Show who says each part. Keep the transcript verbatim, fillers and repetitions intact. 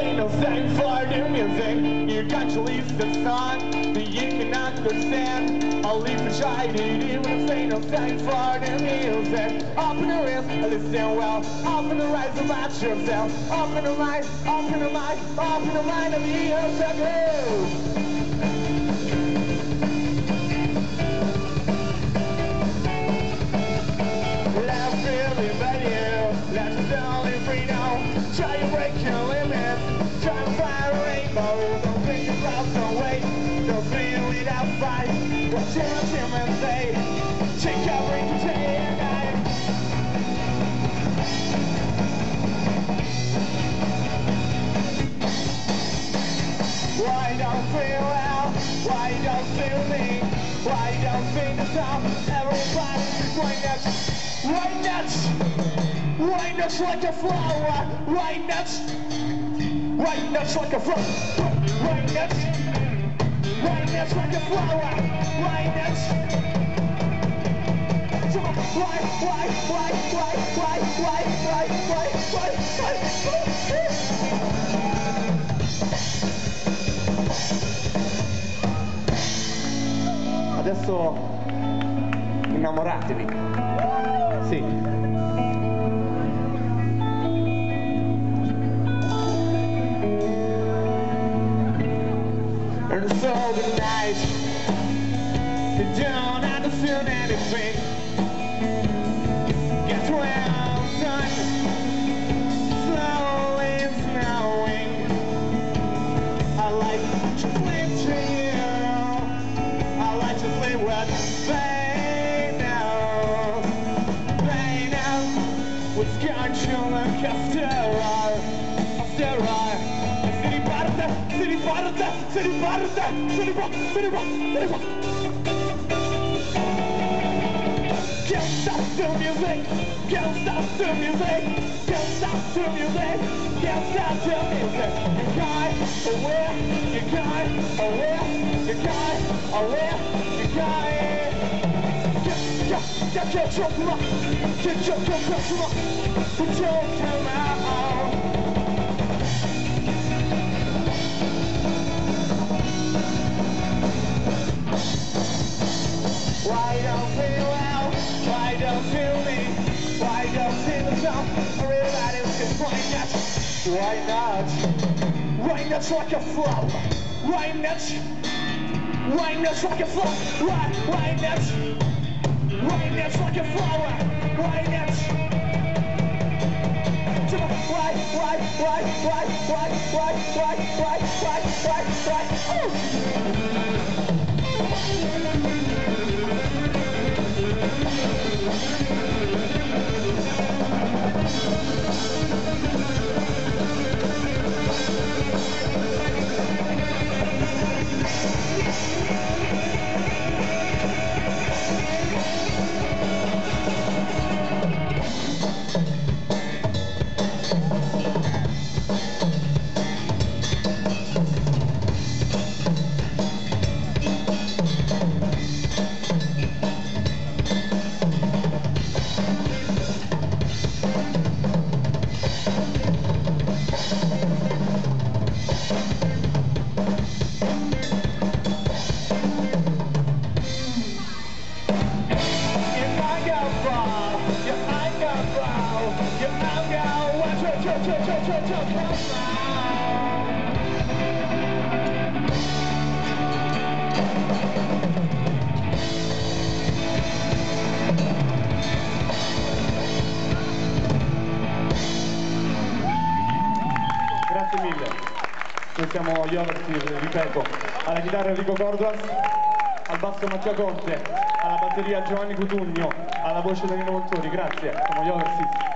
Speaker 1: ain't no time for the music. You can't release the song that you can understand. I'll leave for try to do when I say no time for the music. Open your ears, listen well. Open the eyes about yourself. Open the mind, open the mind, open the mind of the ears that groove. Try to break your limits, try to fly a rainbow. Don't think your clouds don't wait, don't feel without fight. Watch him, watch him and say, check every day and night. Why don't feel well? Why don't feel me? Why don't feel the sound? Everybody is going nuts, right nuts. Right nuts like a flower, right nuts, right nuts like a flower, right nuts, right nuts like a flower, right nuts. Why, why, why, why, why, why, why, why, why, why, why. Adesso innamoratevi. Sì. And so tonight, you don't understand anything. Get well done, slowly snowing. I like to sleep to you. I like to sleep with they know. They know what's going to look after all, after all. City Barta, City Barta, City Barta, City Barta, City Barta, City Barta. Can't stop the music, can't stop the music, can't stop the music, can't stop the music. You can't aware, you can't aware, you can't aware, you can't. Can't, can't, can't choke them up, can't choke them up, can't choke them out. Why don't feel well? Why don't feel me? Why don't feel the sound? Everybody's just why not? Why not? Why not like a flower? Why not? Why not like a flower? Why? Why not? Why not like a flower? Why not? Why? Why? Why? Why? Why? Why? Why? Why? Why? Why? Why? Oh! Grazie mille. Noi siamo gli Overseas, ripeto, alla chitarra Enrico Cordoas, al basso Mattia Conte, alla batteria Giovanni Cutugno, alla voce Danilo Montori. Grazie, siamo gli Overseas.